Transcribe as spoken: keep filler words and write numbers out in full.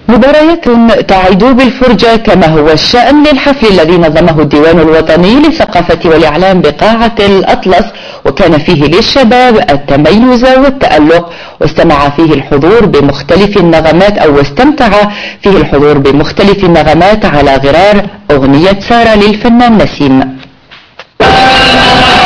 مباريات تعد بالفرجة كما هو الشأن للحفل الذي نظمه الديوان الوطني للثقافة والإعلام بقاعة الأطلس، وكان فيه للشباب التميز والتألق، واستمع فيه الحضور بمختلف النغمات أو استمتع فيه الحضور بمختلف النغمات على غرار أغنية سارة للفنان نسيم.